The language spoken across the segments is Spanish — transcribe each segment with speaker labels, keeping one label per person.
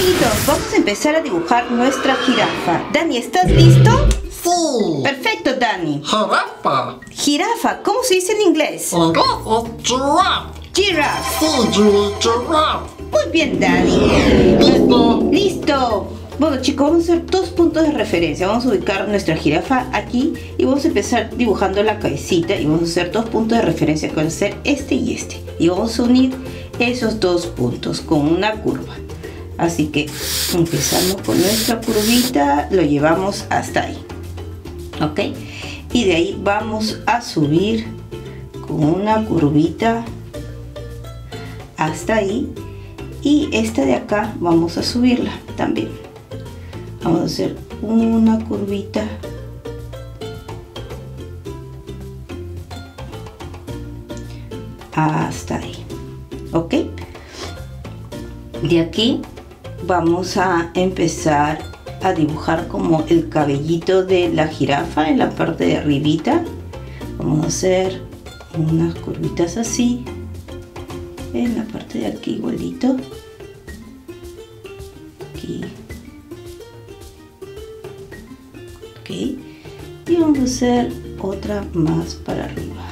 Speaker 1: Amiguitos, vamos a empezar a dibujar nuestra jirafa. Dani, ¿estás listo?
Speaker 2: Sí.
Speaker 1: Perfecto, Dani.
Speaker 2: Jirafa.
Speaker 1: Jirafa, ¿cómo se dice en inglés?
Speaker 2: En inglés es giraffe.
Speaker 1: Giraffe.
Speaker 2: Sí, Julie, giraffe.
Speaker 1: Muy bien, Dani.
Speaker 2: ¿Listo?
Speaker 1: Listo. Bueno, chicos, vamos a hacer 2 puntos de referencia. Vamos a ubicar nuestra jirafa aquí y vamos a empezar dibujando la cabecita y vamos a hacer 2 puntos de referencia que van a ser este y este. Y vamos a unir esos 2 puntos con una curva. Así que empezamos con nuestra curvita, lo llevamos hasta ahí. ¿Ok? Y de ahí vamos a subir con una curvita hasta ahí. Y esta de acá vamos a subirla también. Vamos a hacer una curvita hasta ahí. ¿Ok? De aquí vamos a empezar a dibujar como el cabellito de la jirafa en la parte de arribita. Vamos a hacer unas curvitas así en la parte de aquí igualito. Aquí. Ok. Y vamos a hacer otra más para arriba.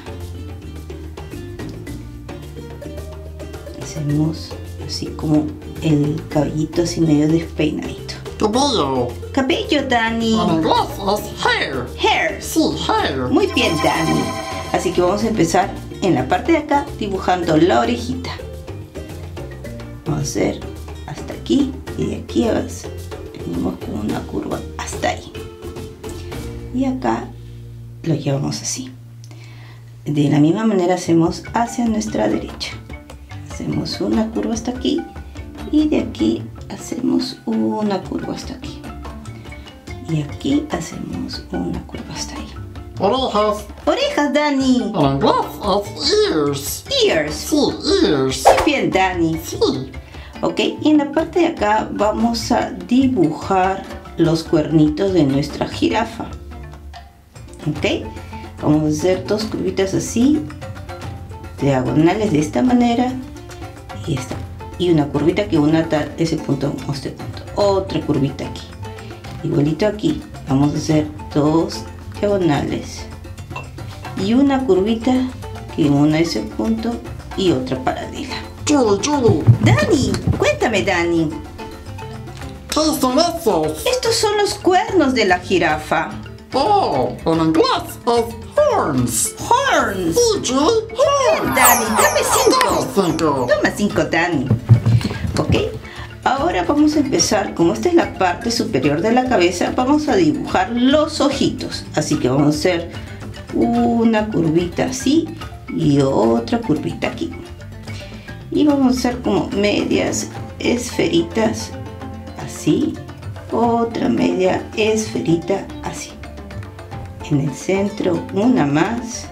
Speaker 1: Hacemos así como el cabellito así medio despeinadito.
Speaker 2: Cabello.
Speaker 1: Cabello, Dani.
Speaker 2: En inglés es hair.
Speaker 1: Hair.
Speaker 2: Sí, hair.
Speaker 1: Muy bien, Dani. Así que vamos a empezar en la parte de acá dibujando la orejita. Vamos a hacer hasta aquí y de aquí a veces venimos con una curva hasta ahí. Y acá lo llevamos así. De la misma manera hacemos hacia nuestra derecha. Hacemos una curva hasta aquí y de aquí hacemos una curva hasta aquí. Y aquí hacemos una curva hasta ahí.
Speaker 2: Orejas.
Speaker 1: Orejas, Dani.
Speaker 2: En inglés es ears.
Speaker 1: Ears.
Speaker 2: Sí, ears.
Speaker 1: Muy bien, Dani.
Speaker 2: Sí.
Speaker 1: Ok, y en la parte de acá vamos a dibujar los cuernitos de nuestra jirafa. Ok, vamos a hacer 2 curvitas así, diagonales de esta manera y esta. Y una curvita que una tal ese punto con este punto. Otra curvita aquí. Igualito aquí. Vamos a hacer 2 diagonales y una curvita que una ese punto y otra paralela.
Speaker 2: Julie.
Speaker 1: Dani, cuéntame, Dani.
Speaker 2: ¿Qué son esos?
Speaker 1: Estos son los cuernos de la jirafa.
Speaker 2: Oh, en inglés es horns.
Speaker 1: Horns.
Speaker 2: Sí, Julie, horns.
Speaker 1: Dani, dame 5.
Speaker 2: Dame 5.
Speaker 1: Toma 5, Dani. Ok, ahora vamos a empezar, como esta es la parte superior de la cabeza, vamos a dibujar los ojitos. Así que vamos a hacer una curvita así y otra curvita aquí. Y vamos a hacer como medias esferitas así, otra media esferita así. En el centro una más.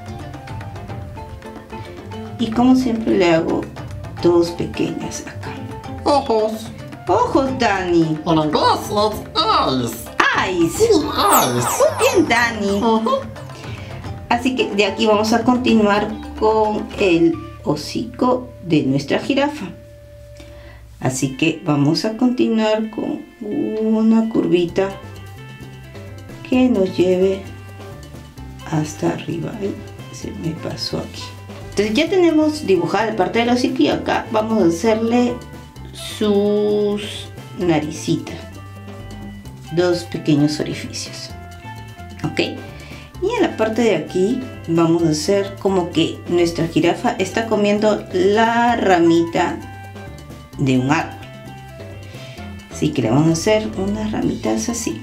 Speaker 1: Y como siempre le hago 2 pequeñas acá.
Speaker 2: Ojos.
Speaker 1: Ojos, Dani.
Speaker 2: En inglés es eyes.
Speaker 1: Eyes.
Speaker 2: Sí, eyes.
Speaker 1: Muy bien, Dani. Así que de aquí vamos a continuar con el hocico de nuestra jirafa. Así que vamos a continuar con una curvita que nos lleve hasta arriba. Ay, se me pasó aquí. Entonces ya tenemos dibujada la parte del hocico y acá vamos a hacerle sus naricitas. 2 pequeños orificios. Ok. Y en la parte de aquí vamos a hacer como que nuestra jirafa está comiendo la ramita de un árbol. Así que le vamos a hacer unas ramitas así.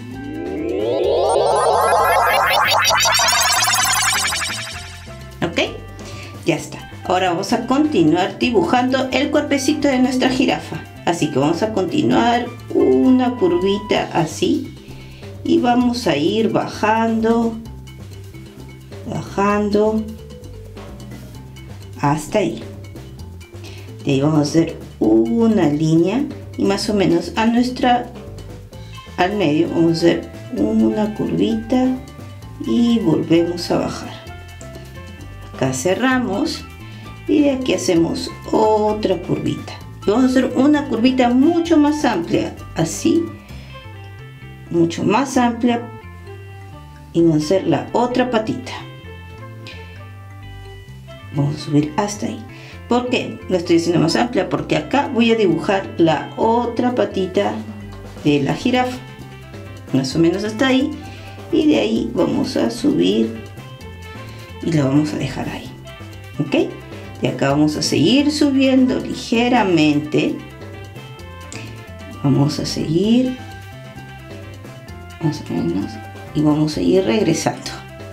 Speaker 1: Ok, ya está. Ahora vamos a continuar dibujando el cuerpecito de nuestra jirafa. Así que vamos a continuar una curvita así y vamos a ir bajando hasta ahí. De ahí vamos a hacer una línea y más o menos al medio vamos a hacer una curvita y volvemos a bajar. Acá cerramos y de aquí hacemos otra curvita Vamos a hacer una curvita mucho más amplia, así, mucho más amplia, y vamos a hacer la otra patita. Vamos a subir hasta ahí. ¿Por qué lo estoy haciendo más amplia? Porque acá voy a dibujar la otra patita de la jirafa, más o menos hasta ahí, y de ahí vamos a subir y la vamos a dejar ahí, ¿ok? De acá vamos a seguir subiendo ligeramente, vamos a seguir más o menos, y vamos a ir regresando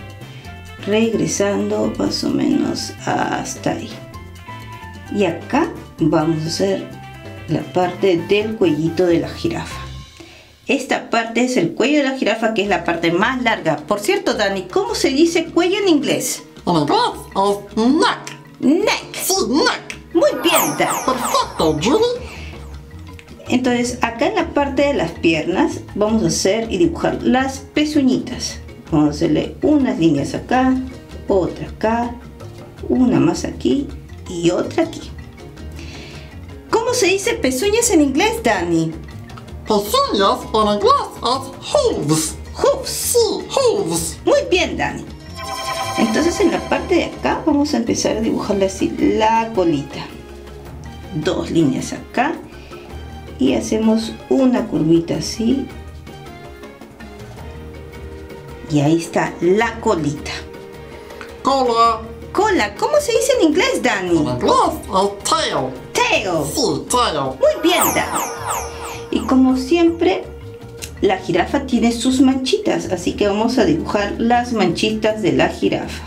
Speaker 1: más o menos hasta ahí. Y acá vamos a hacer la parte del cuellito de la jirafa. Esta parte es el cuello de la jirafa, que es la parte más larga. Por cierto, Dani, ¿cómo se dice cuello en inglés?
Speaker 2: En inglés es neck.
Speaker 1: Neck.
Speaker 2: Sí, neck.
Speaker 1: Muy bien, Dani.
Speaker 2: Perfecto, Judy.
Speaker 1: Entonces, acá en la parte de las piernas vamos a hacer y dibujar las pezuñitas. Vamos a hacerle unas líneas acá, otra acá, una más aquí y otra aquí. ¿Cómo se dice pezuñas en inglés, Dani?
Speaker 2: Pezuñas en inglés es hooves.
Speaker 1: Hooves.
Speaker 2: Sí, hooves.
Speaker 1: Muy bien, Dani. Entonces en la parte de acá vamos a empezar a dibujarle así la colita. Dos líneas acá y hacemos una curvita así. Y ahí está la colita.
Speaker 2: Cola.
Speaker 1: Cola, ¿cómo se dice en inglés, Dani?
Speaker 2: En inglés es tail.
Speaker 1: Tail.
Speaker 2: Sí, tail.
Speaker 1: Muy bien, Dani. Y como siempre, la jirafa tiene sus manchitas, así que vamos a dibujar las manchitas de la jirafa.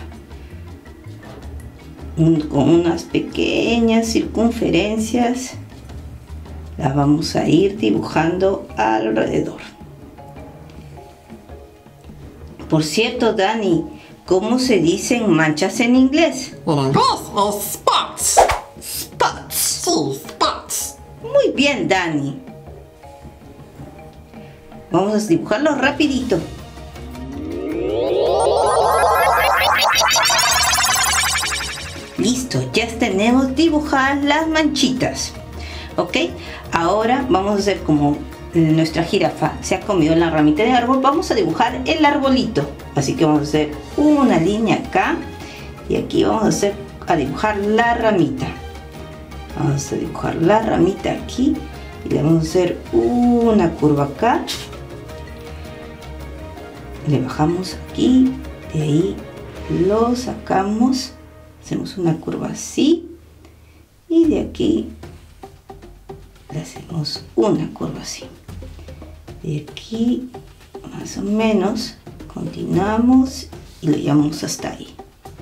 Speaker 1: Con unas pequeñas circunferencias, las vamos a ir dibujando alrededor. Por cierto, Dani, ¿cómo se dicen manchas en inglés?
Speaker 2: En inglés es spots.
Speaker 1: Spots.
Speaker 2: Sí, spots.
Speaker 1: Muy bien, Dani. Vamos a dibujarlo rapidito. Listo, ya tenemos dibujadas las manchitas. ¿Ok? Ahora vamos a hacer como nuestra jirafa se ha comido la ramita de árbol, vamos a dibujar el arbolito. Así que vamos a hacer una línea acá y aquí vamos a dibujar la ramita. Vamos a dibujar la ramita aquí y le vamos a hacer una curva acá. Le bajamos aquí, de ahí lo sacamos, hacemos una curva así y de aquí le hacemos una curva así. De aquí más o menos continuamos y lo llevamos hasta ahí.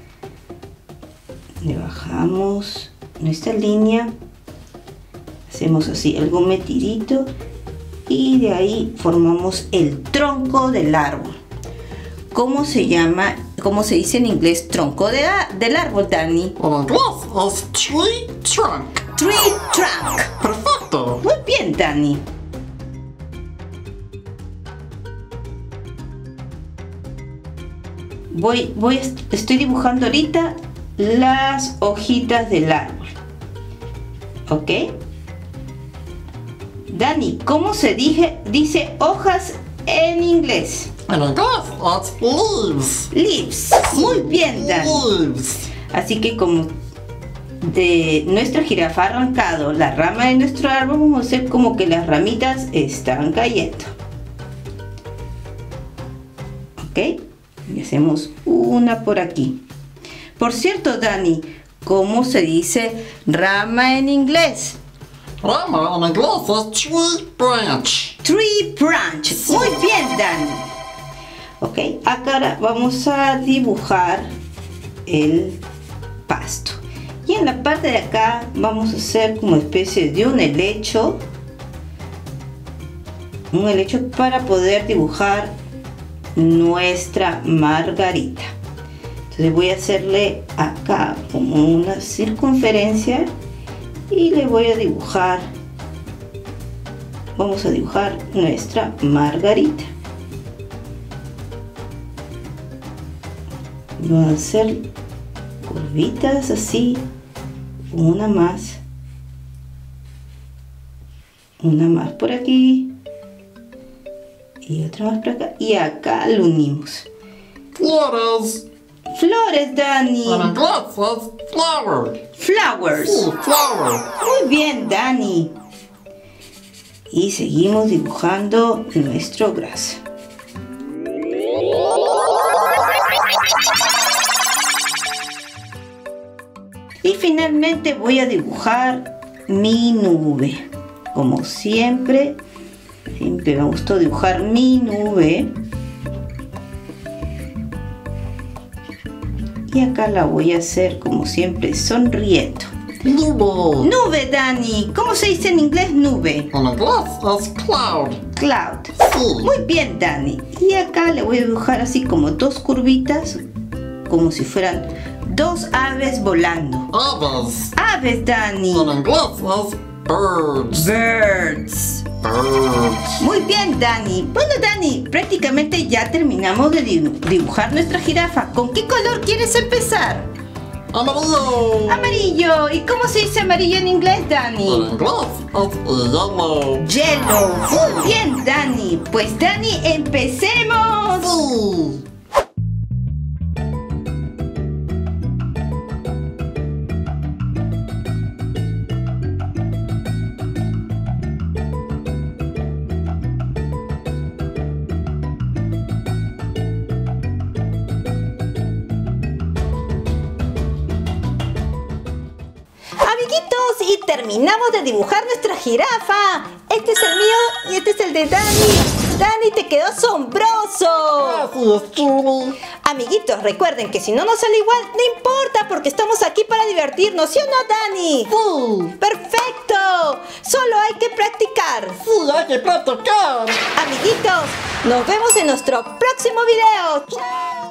Speaker 1: Le bajamos nuestra línea, hacemos así algo metidito y de ahí formamos el tronco del árbol. ¿Cómo se llama, cómo se dice en inglés tronco del árbol, Dani?
Speaker 2: En inglés es tree trunk.
Speaker 1: Tree trunk.
Speaker 2: Perfecto.
Speaker 1: Muy bien, Dani. Estoy dibujando ahorita las hojitas del árbol. ¿Ok? Dani, ¿cómo se dice hojas en inglés?
Speaker 2: En inglés es leaves.
Speaker 1: Leaves. Muy bien, Dani.
Speaker 2: Leaves.
Speaker 1: Así que como de nuestra jirafa ha arrancado la rama de nuestro árbol, vamos a hacer como que las ramitas están cayendo. ¿Ok? Y hacemos una por aquí. Por cierto, Dani, ¿cómo se dice rama en inglés?
Speaker 2: Rama en inglés es tree branch.
Speaker 1: Tree branch. Muy bien, Dani. Ok, acá ahora vamos a dibujar el pasto. Y en la parte de acá vamos a hacer como especie de un helecho. Un helecho para poder dibujar nuestra margarita. Entonces voy a hacerle acá como una circunferencia y le voy a dibujar, vamos a dibujar nuestra margarita. Vamos a hacer curvitas así, una más Una más por aquí. Y otra más por acá. Y acá lo unimos.
Speaker 2: Flores.
Speaker 1: Flores, Dani.
Speaker 2: En inglés es flower.
Speaker 1: Flowers.
Speaker 2: Sí, flower.
Speaker 1: Muy bien, Dani. Y seguimos dibujando nuestro brazo. Y finalmente voy a dibujar mi nube. Como siempre me gustó dibujar mi nube. Y acá la voy a hacer como siempre sonriendo.
Speaker 2: Nube.
Speaker 1: Nube, Dani. ¿Cómo se dice en inglés nube?
Speaker 2: En inglés es cloud.
Speaker 1: Cloud.
Speaker 2: Sí.
Speaker 1: Muy bien, Dani. Y acá le voy a dibujar así como dos curvitas, como si fueran dos aves volando.
Speaker 2: Aves.
Speaker 1: Aves, Dani.
Speaker 2: En inglés es birds.
Speaker 1: Birds.
Speaker 2: Birds.
Speaker 1: Muy bien, Dani. Bueno, Dani, prácticamente ya terminamos de dibujar nuestra jirafa. ¿Con qué color quieres empezar?
Speaker 2: Amarillo.
Speaker 1: Amarillo. ¿Y cómo se dice amarillo en inglés,
Speaker 2: En
Speaker 1: Dani?
Speaker 2: inglés es yellow.
Speaker 1: Yellow. Muy bien, Dani. Pues, Dani, empecemos.
Speaker 2: Sí.
Speaker 1: Amiguitos, y terminamos de dibujar nuestra jirafa. Este es el mío y este es el de Dani. Dani, te quedó asombroso.
Speaker 2: Gracias, Chuli.
Speaker 1: Amiguitos, recuerden que si no nos sale igual, no importa, porque estamos aquí para divertirnos, ¿sí o no, Dani?
Speaker 2: Sí.
Speaker 1: ¡Perfecto! Solo hay que practicar.
Speaker 2: Sí, hay que practicar.
Speaker 1: Amiguitos, nos vemos en nuestro próximo video. ¡Chao!